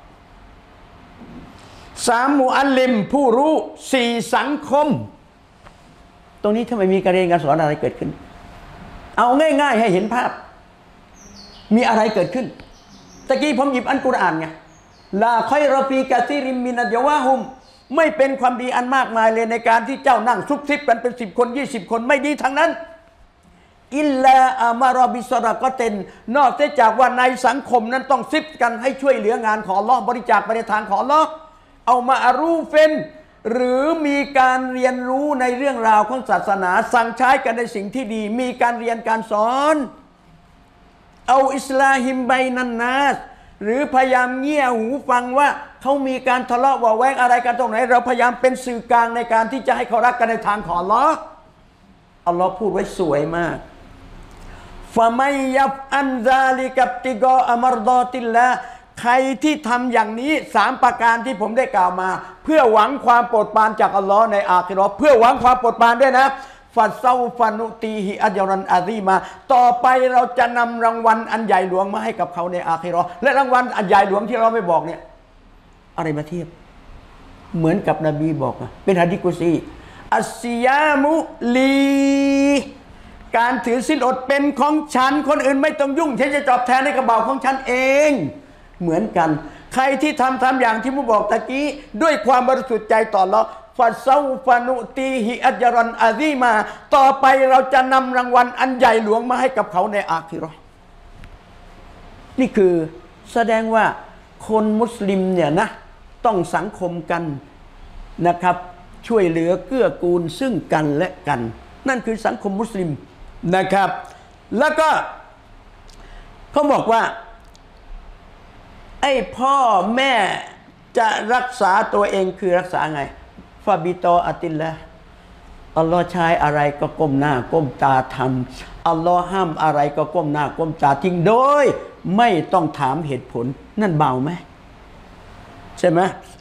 สามมุอัลลิมผู้รู้สี่สังคมตรงนี้ถ้าไม่มีการเรียนการสอนอะไรเกิดขึ้นเอาง่ายๆให้เห็นภาพมีอะไรเกิดขึ้นตะกี้ผมหยิบอัลกุรอานไงลาคอยรอฟีกะซีริมมินัยยวะฮุมไม่เป็นความดีอันมากมายเลยในการที่เจ้านั่งซุบซิบกันเป็นสิบคนยี่สิบคนไม่ดีทั้งนั้นอิลลาอามารอบิสรากเต็นนอกจากว่าในสังคมนั้นต้องซิบกันให้ช่วยเหลืองานของอัลเลาะห์บริจาคไปในทางของอัลเลาะห์เอามาอารูเฟนหรือมีการเรียนรู้ในเรื่องราวของศาสนาสั่งใช้กันในสิ่งที่ดีมีการเรียนการสอนเอาอิสลาฮิมไบนันนาสหรือพยายามเงี่ยหูฟังว่าเขามีการทะเลาะเบาะแว้งอะไรกันตรงไหนเราพยายามเป็นสื่อกลางในการที่จะให้เขารักกันในทางของอัลลอฮ์อัลลอฮ์พูดไว้สวยมากฟะมัยยับอันซาลิกับติกออัมรดอติลละใครที่ทำอย่างนี้สามประการที่ผมได้กล่าวมาเพื่อหวังความโปรดปรานจากอัลลอฮ์ในอาคิเราะห์เพื่อหวังความโปรดปรานด้วยนะฟัซาฟานุตีฮิอัจรันอาซีมาต่อไปเราจะนำรางวัลอันใหญ่หลวงมาให้กับเขาในอาคิเราะห์และรางวัลอันใหญ่หลวงที่เราไม่บอกเนี่ยอะไรมาเทียบเหมือนกับนบีบอกนะเป็นหะดีษกุซีอัสซิยามุลีการถือศีลอดเป็นของฉันคนอื่นไม่ต้องยุ่งฉันจะตอบแทนในกระเป๋าของฉันเองเหมือนกันใครที่ทำทำอย่างที่มุบอกตะกี้ด้วยความบริสุทธิ์ใจต่ออัลเลาะห์ฟาซาฟานุตีฮิอัจรันอาซีมาต่อไปเราจะนำรางวัลอันใหญ่หลวงมาให้กับเขาในอาคิเราะห์นี่คือแสดงว่าคนมุสลิมเนี่ยนะต้องสังคมกันนะครับช่วยเหลือเกื้อกูลซึ่งกันและกันนั่นคือสังคมมุสลิมนะครับแล้วก็เขาบอกว่าไอ้พ่อแม่จะรักษาตัวเองคือรักษาไงฟาบิโตอัติลละอัลลอฮ์ใช้อะไรก็ก้มหน้าก้มตาทำอัลลอฮ์ห้ามอะไรก็ก้มหน้าก้มตาทิ้งโดยไม่ต้องถามเหตุผลนั่นเบาไหมใช่ไหม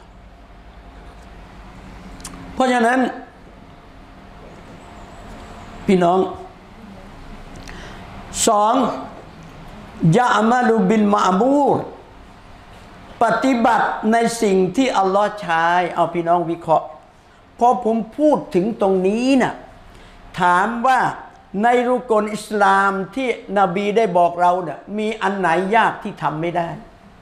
เพราะฉะนั้นพี่น้องสองยะอามาลุบิลมามูรปฏิบัติในสิ่งที่อัลลอฮ์ใช้เอาพี่น้องวิเคราะห์พอผมพูดถึงตรงนี้น่ะถามว่าในรุกลอิสลามที่นบีได้บอกเราเนี่ยมีอันไหนยากที่ทำไม่ได้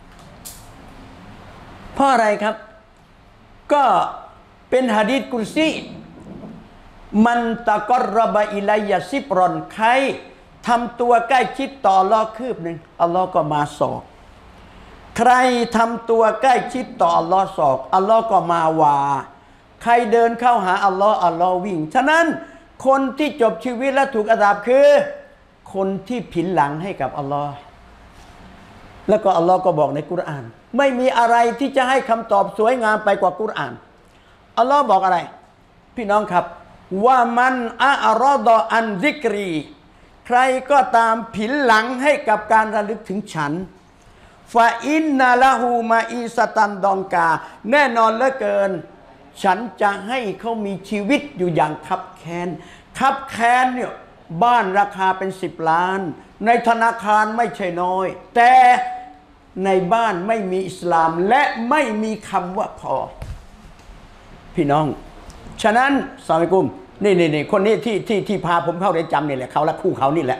เพราะอะไรครับก็เป็นหะดีษกุรซีมันตะกรบะอิลัยยะซิบรอนใครทำตัวใกล้ชิดต่ออัลลอฮ์คืบหนึ่งอัลลอฮ์ก็มาศอกใครทำตัวใกล้ชิดต่ออัลลอฮ์ศอกอัลลอฮ์ก็มาวาใครเดินเข้าหาอัลลอฮ์อัลลอฮ์วิ่งฉะนั้นคนที่จบชีวิตและถูกอาซาบคือคนที่ผินหลังให้กับอัลลอฮ์แล้วก็อัลลอฮ์ก็บอกในกุรอานไม่มีอะไรที่จะให้คำตอบสวยงามไปกว่ากุรอานอัลลอฮ์บอกอะไรพี่น้องครับว่ามันอะรอดออันซิกรีใครก็ตามผินหลังให้กับการระลึกถึงฉันฟาอินนาละหูมาอีสตันดองกาแน่นอนเหลือเกินฉันจะให้เขามีชีวิตอยู่อย่างคับแค้นคับแค้นเนี่ยบ้านราคาเป็นสิบล้านในธนาคารไม่ใช่น้อยแต่ในบ้านไม่มีอิสลามและไม่มีคำว่าพอพี่น้องฉะนั้นสามีกุมนี่นี่นี่คนนี้ที่ที่ที่พาผมเข้าเรือนจำนี่แหละเขาและคู่เขานี่แหละ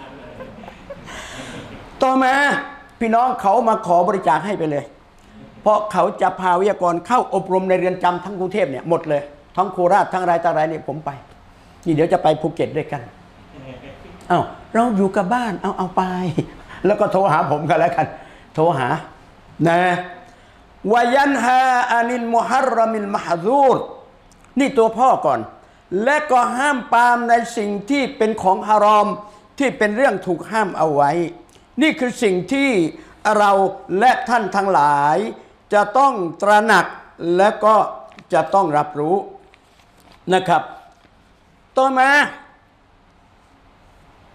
ต่อมาพี่น้องเขามาขอบริจาคให้ไปเลยเพราะเขาจะพาวิทยากรเข้าอบรมในเรือนจำทั้งกรุงเทพเนี่ยหมดเลยทั้งโคราชทั้งไรต่างไรเนี่ยผมไปนี่เดี๋ยวจะไปภูเก็ตด้วยกันเอ้าเราอยู่กับบ้านเอาเอาไปแล้วก็โทรหาผมกันแล้วกันโทรหานะวายันฮาอานิลมุฮัรรมิลมหซูรนี่ตัวพ่อก่อนและก็ห้ามปรามในสิ่งที่เป็นของฮารอมที่เป็นเรื่องถูกห้ามเอาไว้นี่คือสิ่งที่เราและท่านทั้งหลายจะต้องตระหนักและก็จะต้องรับรู้นะครับต่อมา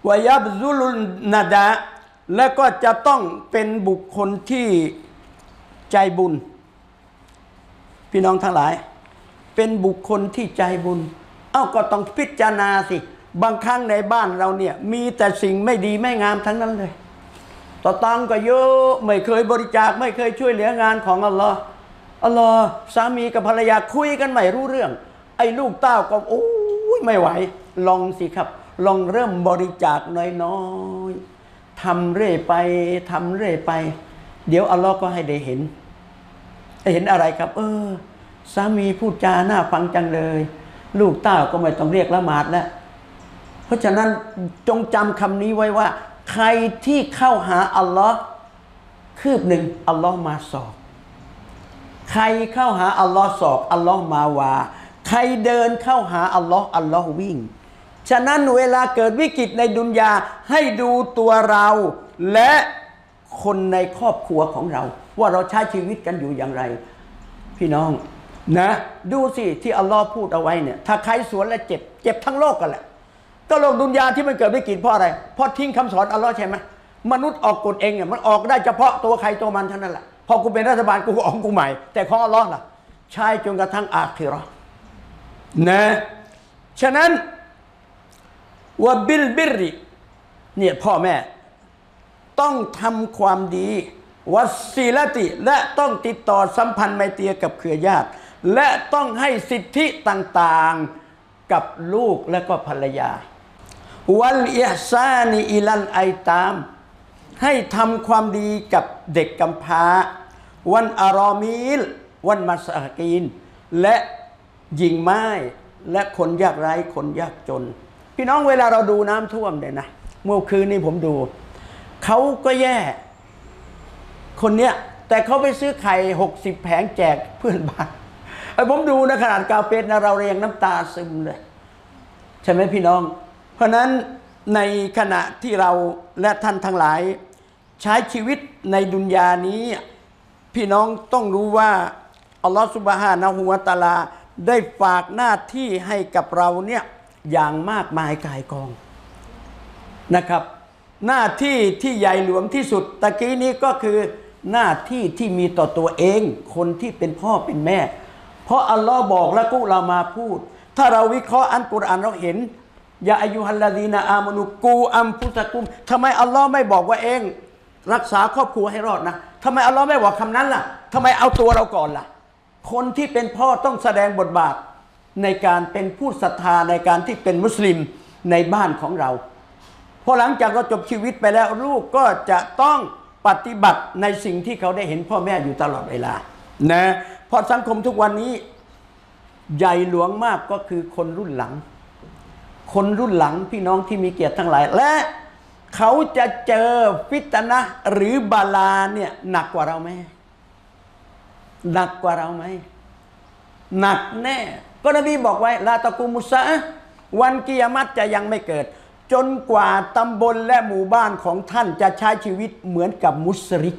วายับซุลุนนาดาและก็จะต้องเป็นบุคคลที่ใจบุญพี่น้องทั้งหลายเป็นบุคคลที่ใจบุญเอ้าก็ต้องพิจารณาสิบางครั้งในบ้านเราเนี่ยมีแต่สิ่งไม่ดีไม่งามทั้งนั้นเลยต่อตังก็เยอะไม่เคยบริจาคไม่เคยช่วยเหลืองานของอัลลอฮ์อัลลอฮ์สามีกับภรรยาคุยกันไม่รู้เรื่องไอ้ลูกเต้าก็โอ้ยไม่ไหวลองสิครับลองเริ่มบริจาคน้อยๆทำเรื่อยไปทำเรื่อยไปเดี๋ยวอัลลอฮ์ก็ให้ได้เห็นได้เห็นอะไรครับเออสามีพูดจาน่าฟังจังเลยลูกเต้าก็ไม่ต้องเรียกละหมาดแล้วเพราะฉะนั้นจงจำคำนี้ไว้ว่าใครที่เข้าหาอัลลอฮ์คืบหนึ่งอัลลอฮ์มาสอบใครเข้าหาอัลลอฮ์สอบอัลลอฮ์มาวาใครเดินเข้าหาอัลลอฮ์อัลลอฮ์วิ่งฉะนั้นเวลาเกิดวิกฤตในดุนยาให้ดูตัวเราและคนในครอบครัวของเราว่าเราใช้ชีวิตกันอยู่อย่างไรพี่น้องนะดูสิที่อัลลอฮ์พูดเอาไว้เนี่ยถ้าใครสวนและเจ็บเจ็บทั้งโลกกันแหละก็โลกดุนยาที่มันเกิดวิกฤตเพราะอะไรเพราะทิ้งคำสอนอัลลอฮ์ใช่ไหมมนุษย์ออกกฎเองเนี่ยมันออกได้เฉพาะตัวใครตัวมันเท่านั้นแหละพอกูเป็นรัฐบาลกูก็ออกกูใหม่แต่ของอัลลอฮ์ล่ะใช้จนกระทั่งอาคิเราะห์นะฉะนั้นวะบิลบิริเนี่ยพ่อแม่ต้องทำความดีวัสซีละติและต้องติดต่อสัมพันธ์ไมตรีกับเครือญาติและต้องให้สิทธิต่างๆกับลูกและก็ภรรยาวัลอิฮซานีอิลันไอตามให้ทำความดีกับเด็กกำพร้าวันอารอมีลวันมัสอากีนและหญิงไม้และคนยากไร้คนยากจนพี่น้องเวลาเราดูน้ำท่วมเนี่ยนะเมื่อคืนนี้ผมดูเขาก็แย่คนเนี้ยแต่เขาไปซื้อไข่หกสิบแผงแจกเพื่อนบ้านไอ้ผมดูนะขนาดกาเฟสนะเราเรียงน้ำตาซึมเลยใช่ไหมพี่น้องเพราะนั้นในขณะที่เราและท่านทั้งหลายใช้ชีวิตในดุนยานี้พี่น้องต้องรู้ว่าอัลลอฮฺซุบฮานะฮูวะตะอาลาได้ฝากหน้าที่ให้กับเราเนี่ยอย่างมากมายกายกองนะครับหน้าที่ที่ใหญ่หลวงที่สุดตะกี้นี้ก็คือหน้าที่ที่มีต่อตัวเองคนที่เป็นพ่อเป็นแม่เพราะอัลลอฮ์บอกและกุเรามาพูดถ้าเราวิเคราะห์อัลกุรอานเราเห็นยาอายุฮัลลาดีนาอามานุกูอัมพุสกุมทำไมอัลลอฮ์ไม่บอกว่าเองรักษาครอบครัวให้รอดนะทำไมอัลลอฮ์ไม่บอกคำนั้นล่ะทำไมเอาตัวเราก่อนล่ะคนที่เป็นพ่อต้องแสดงบทบาทในการเป็นผู้ศรัทธาในการที่เป็นมุสลิมในบ้านของเราพอหลังจากเราจบชีวิตไปแล้วลูกก็จะต้องปฏิบัติในสิ่งที่เขาได้เห็นพ่อแม่อยู่ตลอดเวลานะเพราะสังคมทุกวันนี้ใหญ่หลวงมากก็คือคนรุ่นหลังคนรุ่นหลังพี่น้องที่มีเกียรติทั้งหลายและเขาจะเจอฟิตนะห์หรือบาลาเนี่ยหนักกว่าเราไหมหนักกว่าเราไหมหนักแน่ก็นบีบอกไว้ลาตะกูมุสะวันกิยามัตจะยังไม่เกิดจนกว่าตำบลและหมู่บ้านของท่านจะใช้ชีวิตเหมือนกับมุสลิม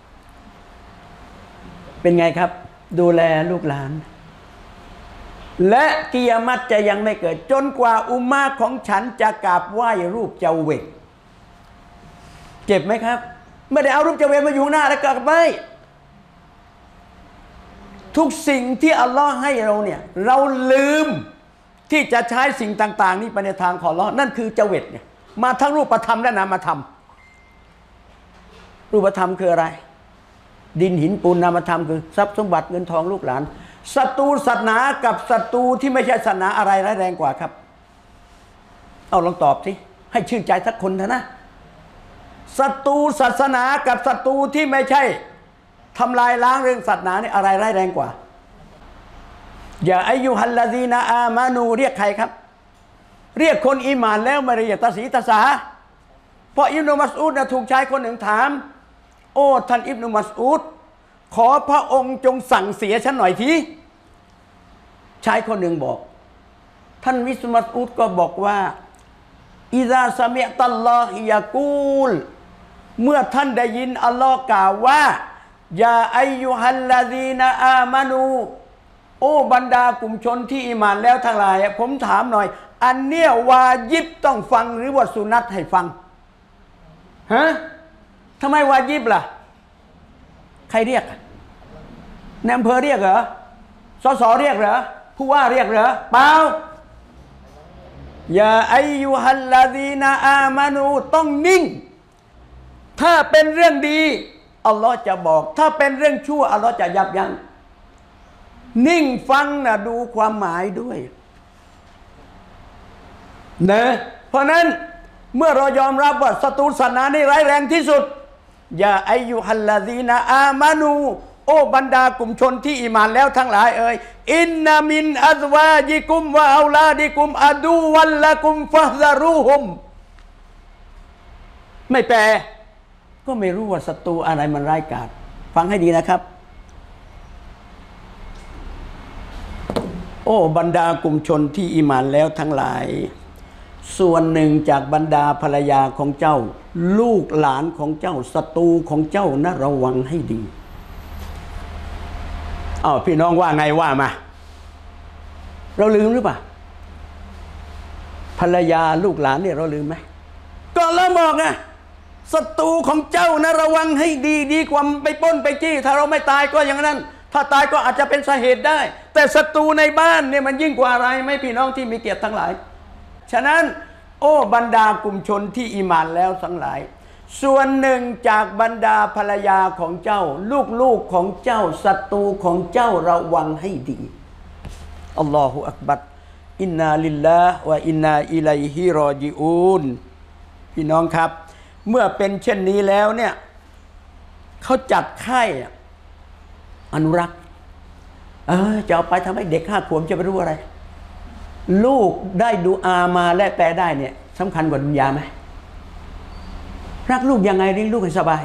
เป็นไงครับดูแลลูกหลานและกิยามัตจะยังไม่เกิดจนกว่าอุมมะของฉันจะกราบไหว้รูปเจเวตเจ็บไหมครับไม่ได้เอารูปเจเวตมาอยู่หน้าแล้วกราบไหว้ทุกสิ่งที่อัลลอฮ์ให้เราเนี่ยเราลืมที่จะใช้สิ่งต่างๆนี้ไปในทางของอัลลอฮ์นั่นคือเจเวตเนี่ยมาทั้งรูปธรรมและนามธรรมรูปธรรมคืออะไรดินหินปูนนามธรรมคือทรัพย์สมบัติเงินทองลูกหลานศัตรูศาสนากับศัตรูที่ไม่ใช่ศาสนาอะไรร้ายแรงกว่าครับเอาลองตอบสิให้ชื่นใจสักคนเถอะนะศัตรูศาสนากับศัตรูที่ไม่ใช่ทำลายล้างเรื่องศาสนานี่อะไรร้ายแรงกว่าอย่าอายุฮัลลาซีนาอามานูเรียกใครครับเรียกคนอีหม่านแล้วไม่เรียกตาสีตาสาเพราะอิบนุมัสอูดนะถูกชายคนหนึ่งถามโอ้ท่านอิบนุมัสอูดขอพระองค์จงสั่งเสียฉันหน่อยทีชายคนหนึ่งบอกท่านวิสมัสอูดก็บอกว่าอิซาซามิอัตัลลอฮิยะกูลเมื่อท่านได้ยินอัลลอฮ์กล่าวว่ายาอายุฮัลลาซีนาอามานูโอ้บรรดากลุ่มชนที่อิหม่านแล้วทั้งหลายผมถามหน่อยอันเนี้ยวาญิบต้องฟังหรือว่าสุนัตให้ฟังฮะทำไมวาญิบล่ะใครเรียกนายอำเภอเรียกเหรอสสเรียกเหรอผู้ว่าเรียกเหรอเปล่ายาอายุฮัลลาดีนาอามานูต้องนิ่งถ้าเป็นเรื่องดีอัลลอฮ์จะบอกถ้าเป็นเรื่องชั่วอัลลอฮ์จะยับยั้งนิ่งฟังนะดูความหมายด้วยนะเพราะนั้นเมื่อเรายอมรับว่าศัตรูศาสนานี่ร้ายแรงที่สุดอย่าอายุฮัลลาดีนาอามานูโอ้บรรดากลุ่มชนที่อิมานแล้วทั้งหลายเอ่ยอินนามินอัซวาจิกุมวะอัลาดิกุมอดูวัลละกุมฟะซารูฮุมไม่แปลก็ไม่รู้ว่าศัตรูอะไรมันร้ายกาจฟังให้ดีนะครับโอ้บรรดากลุ่มชนที่อิมานแล้วทั้งหลายส่วนหนึ่งจากบรรดาภรรยาของเจ้าลูกหลานของเจ้าศัตรูของเจ้านะระวังให้ดีอ้าวพี่น้องว่าไงว่ามาเราลืมหรือเปล่าภรรยาลูกหลานเนี่ยเราลืมไหมก็แล้วบอกไงศัตรูของเจ้านะระวังให้ดีดีกว่าไปปล้นไปจี้ถ้าเราไม่ตายก็อย่างนั้นถ้าตายก็อาจจะเป็นสาเหตุได้แต่ศัตรูในบ้านเนี่ยมันยิ่งกว่าอะไรไหมพี่น้องที่มีเกียรติทั้งหลายฉะนั้นโอ้บรรดากลุ่มชนที่อิหม่านแล้วทั้งหลายส่วนหนึ่งจากบรรดาภรรยาของเจ้าลูกๆของเจ้าศัตรูของเจ้าระวังให้ดีอัลลอฮฺอักบัรอินนาลิลลาห์วะอินนาอิลัยฮิรอญิอูนพี่น้องครับเมื่อเป็นเช่นนี้แล้วเนี่ยเขาจัดค่ายอนุรักษ์เออจะเอาไปทำให้เด็กห้าขวบจะไปรู้อะไรลูกได้ดูอามาและแปลได้เนี่ยสำคัญกว่าดุนยาไหมรักลูกยังไงเลี้ยงลูกให้สบาย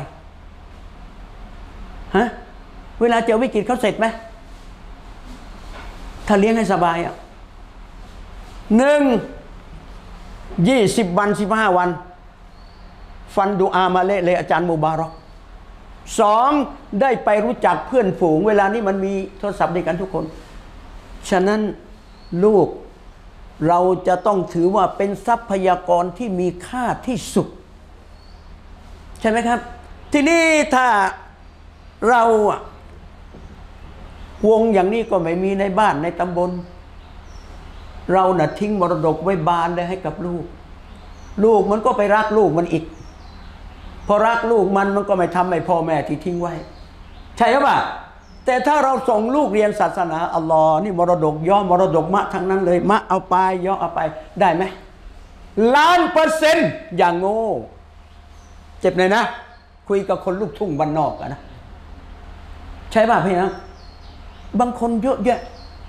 ฮะเวลาเจอวิกฤตเขาเสร็จไหมถ้าเลี้ยงให้สบายอ่ะหนึ่งยี่สิบวันสิบห้าวันฟันดูอามาเละเลยอาจารย์มุบารอกสองได้ไปรู้จักเพื่อนฝูงเวลานี้มันมีโทรศัพท์ด้วยกันทุกคนฉะนั้นลูกเราจะต้องถือว่าเป็นทรัพยากรที่มีค่าที่สุดใช่ไหมครับทีนี้ถ้าเราวงอย่างนี้ก็ไม่มีในบ้านในตำบลเราน่ะทิ้งมรดกไว้บานเลยให้กับลูกลูกมันก็ไปรักลูกมันอีกพอรักลูกมันมันก็ไม่ทำให้พ่อแม่ที่ทิ้งไว้ใช่หรือเปล่าแต่ถ้าเราส่งลูกเรียนศาสนาอัลลอฮ์นี่มรดกย่อมรดกมะทั้งนั้นเลยมะเอาไปย่อเอาไปได้ไหมล้านเปอร์เซ็นต์อย่างโง่เจ็บเลยนะคุยกับคนลูกทุ่งบ้านนอกอะนะใช่ป่ะพี่นะบางคนเยอะแยะ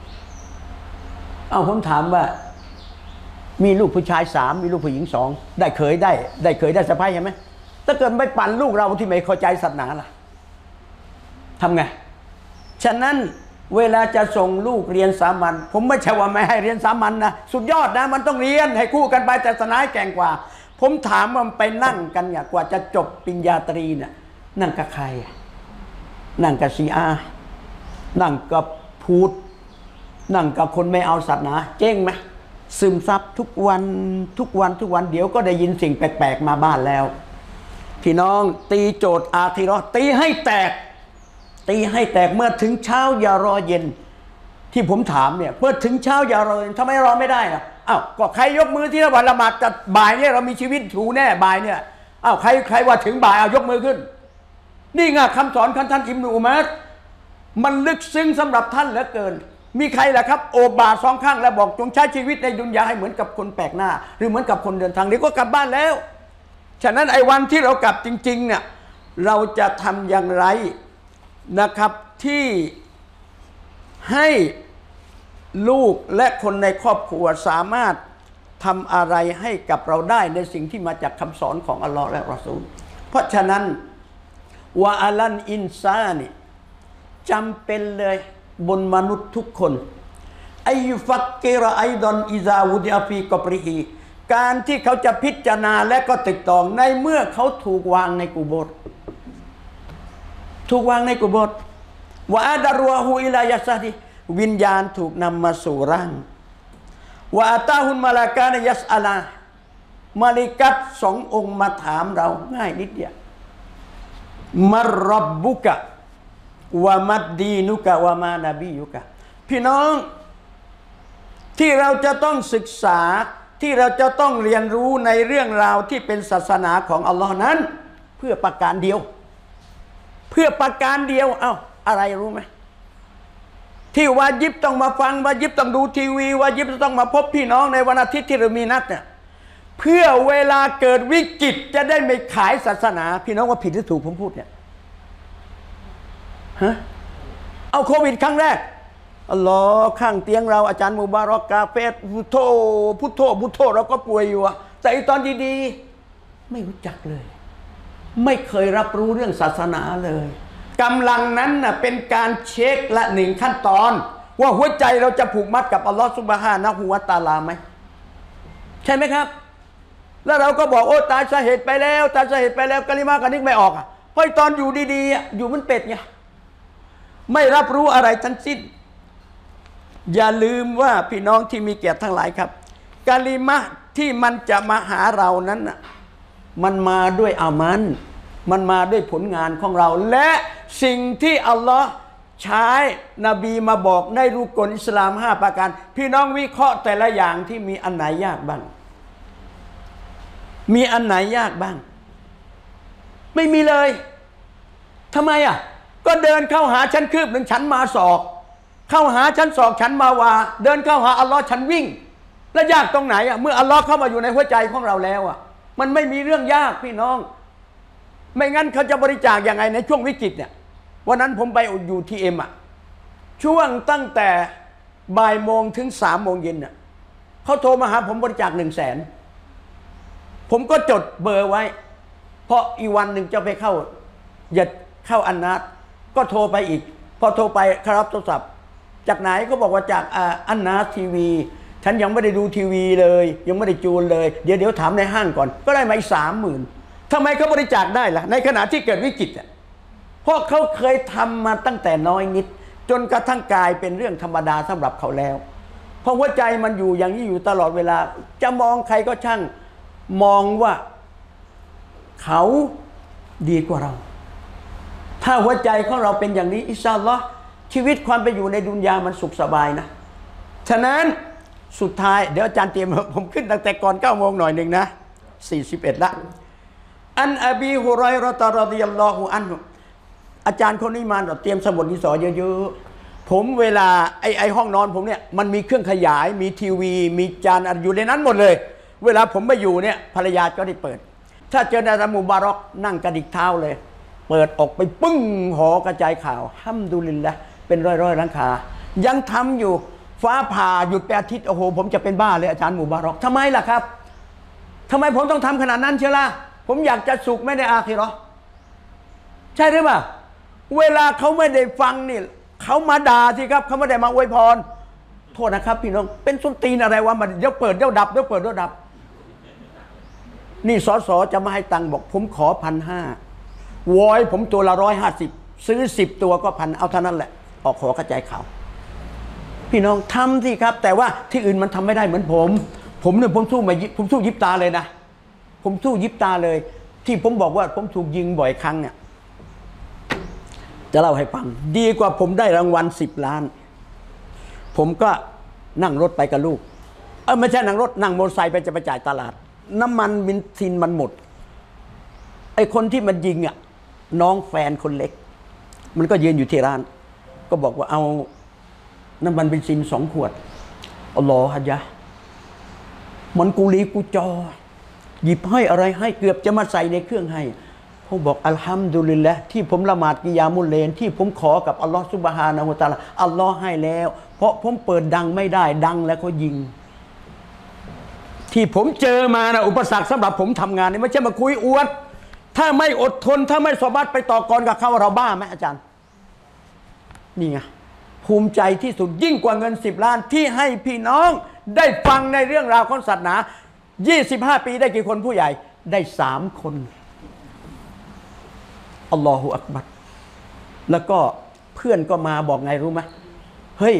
เอาผมถามว่ามีลูกผู้ชายสามมีลูกผู้หญิงสองได้เคยได้ได้เคยได้สะพ้ายใช่ไหมถ้าเกิดไม่ปั่นลูกเราที่ไม่เข้าใจศาสนาล่ะทำไงฉะนั้นเวลาจะส่งลูกเรียนสามัญผมไม่ใช่ว่าไม่ให้เรียนสามัญนะสุดยอดนะมันต้องเรียนให้คู่กันไปแต่ศาสนาแก่งกว่าผมถามว่าไปนั่งกันเนี่ยกว่าจะจบปริญญาตรีเนี่ยนั่งกับใครนั่งกับซีอานั่งกับพูดนั่งกับคนไม่เอาศาสนาเจ๊งไหมซึมซับทุกวันทุกวันทุกวันเดี๋ยวก็ได้ยินสิ่งแปลกๆมาบ้านแล้วพี่น้องตีโจทย์อาทิรอตีให้แตกตีให้แตกเมื่อถึงเช้าอย่ารอเย็นที่ผมถามเนี่ยเมื่อถึงเช้าอย่ารอเย็นทำไมรอไม่ได้ล่ะอ้าวก็ใครยกมือที่วันละหมาดจัดบ่ายเนี่ยเรามีชีวิตถูแน่บ่ายเนี่ยอ้าวใครใครว่าถึงบ่ายเอายกมือขึ้นนี่ไงคำสอนของท่านอิบนุอุมัรมันลึกซึ้งสำหรับท่านเหลือเกินมีใครล่ะครับโอบาสองข้างแล้วบอกจงใช้ชีวิตในดุนยาให้เหมือนกับคนแปลกหน้าหรือเหมือนกับคนเดินทางเดี๋ยวก็กลับบ้านแล้วฉะนั้นไอ้วันที่เรากลับจริงๆเนี่ยเราจะทำอย่างไรนะครับที่ให้ลูกและคนในครอบครัวสามารถทำอะไรให้กับเราได้ในสิ่งที่มาจากคำสอนของอัลลอฮ์และรอซูลเพราะฉะนั้นวะอัลันอินซานีจำเป็นเลยบนมนุษย์ทุกคนอายุฟักกิรไอดอนอิซาวุดิอาฟีกอบริฮีการที่เขาจะพิจารณาและก็ติดต่อในเมื่อเขาถูกวางในกุโบร์ถูกวางในกุโบร์วะอาดารัวฮูอิลายาซาดีวิญญาณถูกนำมาสู่ร่างวะอาตาฮุนมาลากานยัสอาลามาลิกัตสององค์มาถามเราง่ายนิดเดียวมารรับบุกะวะมัดดีนุกะวะมานาบียุกะพี่น้องที่เราจะต้องศึกษาที่เราจะต้องเรียนรู้ในเรื่องราวที่เป็นศาสนาของอัลลอฮ์นั้นเพื่อประการเดียวเพื่อประการเดียวเอ้าอะไรรู้ไหมที่วาญิบต้องมาฟังวาญิบต้องดูทีวีวาญิบต้องมาพบพี่น้องในวันอาทิตย์ที่เรามีนัดเนี่ยเพื่อเวลาเกิดวิกฤตจะได้ไม่ขายศาสนาพี่น้องว่าผิดหรือถูกผมพูดเนี่ยฮะเอาโควิดครั้งแรกอัลลอฮ์ข้างเตียงเราอาจารย์มุบารอกกาเฟสพุทโธพุทโธพุทโธเราก็ป่วยอยู่อะแต่ตอนดีๆไม่รู้จักเลยไม่เคยรับรู้เรื่องศาสนาเลยกำลังนั้นน่ะเป็นการเช็คละหนึ่งขั้นตอนว่าหัวใจเราจะผูกมัดกับอัลลอฮ์ซุบฮานะฮูวะตะอาลาไหมใช่ไหมครับแล้วเราก็บอกโอ้ตายสาเหตุไปแล้วตายสาเหตุไปแล้วกะลิมากันนึกไม่ออกอ่ะเพราะตอนอยู่ดีๆอยู่มันเป็ดไงไม่รับรู้อะไรทั้งสิ้นอย่าลืมว่าพี่น้องที่มีเกียรติทั้งหลายครับกะลิมะที่มันจะมาหาเรานั้นน่ะมันมาด้วยอามันมันมาด้วยผลงานของเราและสิ่งที่อัลลอฮ์ใช้นบีมาบอกในรุกลอิสลามห้าประการพี่น้องวิเคราะห์แต่ละอย่างที่มีอันไหนยากบ้างมีอันไหนยากบ้างไม่มีเลยทำไมอ่ะก็เดินเข้าหาฉันคืบหนึ่งฉันมาศอกเข้าหาฉันศอกฉันมาวาเดินเข้าหาอัลลอฮ์ฉันวิ่งแล้วยากตรงไหนอ่ะเมื่ออัลลอฮ์เข้ามาอยู่ในหัวใจของเราแล้วอ่ะมันไม่มีเรื่องยากพี่น้องไม่งั้นเขาจะบริจาคยังไงในช่วงวิกฤตเนี่ยวันนั้นผมไปอยู่ทีเอ็มอ่ะช่วงตั้งแต่บ่ายโมงถึงสามโมงเย็นเนี่ยเขาโทรมาหาผมบริจาคหนึ่งแสนผมก็จดเบอร์ไว้เพราะอีวันหนึ่งจะไปเข้าอย่าเข้าอันนัดก็โทรไปอีกพอโทรไปครับโทรศัพท์จากไหนก็บอกว่าจากอันนัดทีวีฉันยังไม่ได้ดูทีวีเลยยังไม่ได้จูนเลยเดี๋ยวเดี๋ยวถามในห้างก่อนก็ได้มาอีกสามหมื่นทำไมเขาบริจาคได้ล่ะในขณะที่เกิดวิกฤตอ่ะเพราะเขาเคยทำมาตั้งแต่น้อยนิดจนกระทั่งกลายเป็นเรื่องธรรมดาสำหรับเขาแล้วเพราะหัวใจมันอยู่อย่างนี้อยู่ตลอดเวลาจะมองใครก็ช่างมองว่าเขาดีกว่าเราถ้าหัวใจของเราเป็นอย่างนี้อินชาอัลลอฮ์ชีวิตความไปอยู่ในดุนยามันสุขสบายนะฉะนั้นสุดท้ายเดี๋ยวอาจารย์เตรียมผมขึ้นตั้งแต่ก่อนเก้าโมงหน่อยหนึ่งนะสี่สิบเอ็ดละอันอบีฮุรอยเราะฎอรฎิยัลลอฮุอันฮุอาจารย์คนนี้มาเตรียมสมุดดินสอเยอะๆผมเวลาไอ้ไอ้ห้องนอนผมเนี่ยมันมีเครื่องขยายมีทีวีมีจานอยู่ในนั้นหมดเลยเวลาผมไม่อยู่เนี่ยภรรยาก็ได้เปิดถ้าเจอนายมุบารอกนั่งกระดิกเท้าเลยเปิดออกไปปึ้งหอกระจายข่าวฮัมดุลิลละเป็นร้อยๆหลังคายังทำอยู่ฟ้าผ่าหยุดไปอาทิตย์โอ้โหผมจะเป็นบ้าเลยอาจารย์มุบารอกทำไมล่ะครับทำไมผมต้องทำขนาดนั้นเชียวล่ะผมอยากจะสุขไม่ได้อาคิเราะห์ใช่หรือเปล่าเวลาเขาไม่ได้ฟังนี่เขามาด่าสิครับเขาไม่ได้มาอวยพรโทษนะครับพี่น้องเป็นส้นตีนอะไรวะมันเดี๋ยวเปิดเดี๋ยวดับเดี๋ยวเปิดเดี๋ยวดับนี่สสจะมาให้ตังค์บอกผมขอพันห้าวอยผมตัวละร้อยห้าสิบซื้อสิบตัวก็พันเอาเท่านั้นแหละออกขอกระจายข่าวพี่น้องทำสิครับแต่ว่าที่อื่นมันทำไม่ได้เหมือนผมผมเนี่ยผมสู้มาผมสู้ยิบตาเลยนะผมสู้ยิบตาเลยที่ผมบอกว่าผมถูกยิงบ่อยครั้งเนี่ยจะเล่าให้ฟังดีกว่าผมได้รางวัลสิบล้านผมก็นั่งรถไปกับลูกเออไม่ใช่นั่งรถนั่งมอเตอร์ไซค์ไปจะไปจ่ายตลาดน้ำมันบินซินมันหมดไอ้คนที่มันยิงอ่ะน้องแฟนคนเล็กมันก็ยืนอยู่ที่ร้านก็บอกว่าเอาน้ำมันเบนซินสองขวดอัลลอฮฺฮะยะมันกูลีกูจอหยิบให้อะไรให้เกือบจะมาใส่ในเครื่องให้ผมบอกอัลฮัมดุลิลละที่ผมละหมาดกิยามุลเลนที่ผมขอกับอัลลอฮฺซุบฮานะฮูวะตะอาลาอัลลอฮฺให้แล้วเพราะผมเปิดดังไม่ได้ดังแล้วเขายิงที่ผมเจอมานะอุปสรรคสำหรับผมทำงานนี่ไม่ใช่มาคุยอวดถ้าไม่อดทนถ้าไม่สบัดไปต่อกรกับเขาเราบ้าไหมอาจารย์นี่ไงภูมิใจที่สุดยิ่งกว่าเงินสิบล้านที่ให้พี่น้องได้ฟังในเรื่องราวของศาสนายี่สิบห้าปีได้กี่คนผู้ใหญ่ได้สามคนอัลลอฮฺอักบัรแล้วก็เพื่อนก็มาบอกไงรู้ไหมเฮ้ย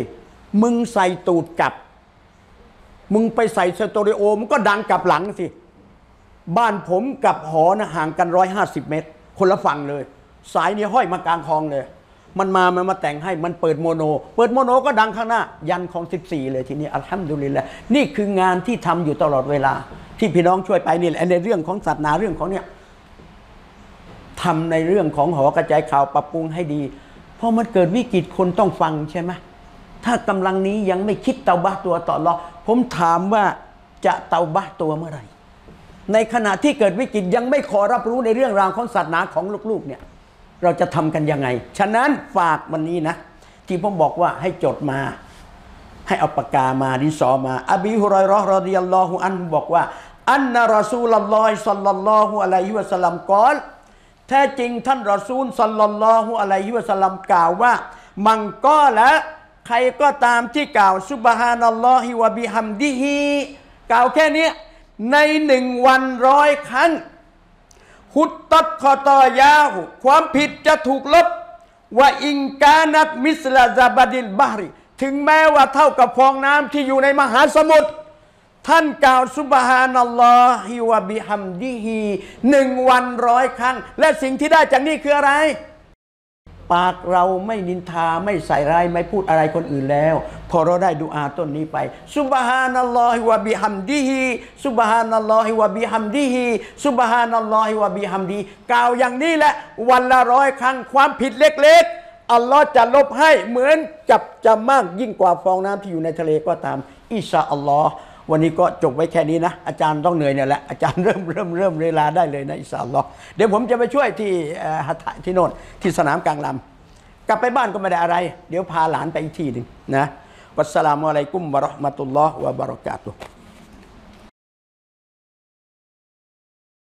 มึงใส่ตูดกลับมึงไปใส่สเตอริโอมันก็ดังกลับหลังสิบ้านผมกับหอนะห่างกันร้อยห้าสิบเมตรคนละฝั่งเลยสายนี้ห้อยมากลางคลองเลยมันมามันมาแต่งให้มันเปิดโมโนเปิดโมโนก็ดังข้างหน้ายันของสิบสี่เลยทีนี้อัลฮัมดุลิลละห์นี่คืองานที่ทำอยู่ตลอดเวลาที่พี่น้องช่วยไปนี่แหละในเรื่องของศาสนาเรื่องของเนี่ยทำในเรื่องของหอกระจายข่าวปรับปรุงให้ดีเพราะมันเกิดวิกฤตคนต้องฟังใช่ไหมถ้ากำลังนี้ยังไม่คิดเตาบะตัวต่อรอผมถามว่าจะเตาบะตัวเมื่อไหร่ในขณะที่เกิดวิกฤตยังไม่ขอรับรู้ในเรื่องราวของศาสนาของลูกๆเนี่ยเราจะทำกันยังไงฉะนั้นฝากวันนี้นะที่ผมบอกว่าให้จดมาให้เอาปากกามาดินสอมาอบีฮุรอยเราะห์รอฎิยัลลอฮุอันฮุบอกว่าอันนะรอซูลุลลอฮิศ็อลลัลลอฮุอะลัยฮิวะซัลลัมกล่าวแท้จริงท่านรอซูลศ็อลลัลลอฮุอะลัยฮิวะซัลลัมกล่าวว่ามันก็และใครก็ตามที่กล่าวซุบฮานัลลอฮิวะบิฮัมดิฮิกล่าวแค่นี้ในหนึ่งวันร้อยครั้งฮุตตัดคอตอยาหูความผิดจะถูกลบว่าอิงกานัตมิสลาซาบดิลบาริถึงแม้ว่าเท่ากับฟองน้ำที่อยู่ในมหาสมุทรท่านกล่าวซุบฮานัลลอฮิวะบิฮัมดิฮิหนึ่งวันร้อยครั้งและสิ่งที่ได้จากนี้คืออะไรปากเราไม่นินทาไม่ใส่ร้ายไม่พูดอะไรคนอื่นแล้วพอเราได้ดุอาต้นนี้ไปซุบฮานัลลอฮิวะบิฮัมดิฮิซุบฮานัลลอฮิวะบิฮัมดิฮิซุบฮานัลลอฮิวะบิฮัมดิกล่าวอย่างนี้แหละวันละร้อยครั้งความผิดเล็กๆอัลลอฮ์จะลบให้เหมือนกับจะมากยิ่งกว่าฟองน้ำที่อยู่ในทะเลก็ตามอินชาอัลลอฮ์วันนี้ก็จบไว้แค่นี้นะอาจารย์ต้องเหนื่อยเนี่ยแหละอาจารย์เริ่มเริ่มเริ่มเวลาได้เลยนะอินชาอัลลอฮ์เดี๋ยวผมจะไปช่วยที่หัตถะที่โน่นที่สนามกลางลำกลับไปบ้านก็ไม่ได้อะไรเดี๋ยวพาหลานไปอีกทีหนึ่งนะวัสสลามุอะลัยกุมวะเราะห์มะตุลลอฮ์วะบะเราะกาตุฮ์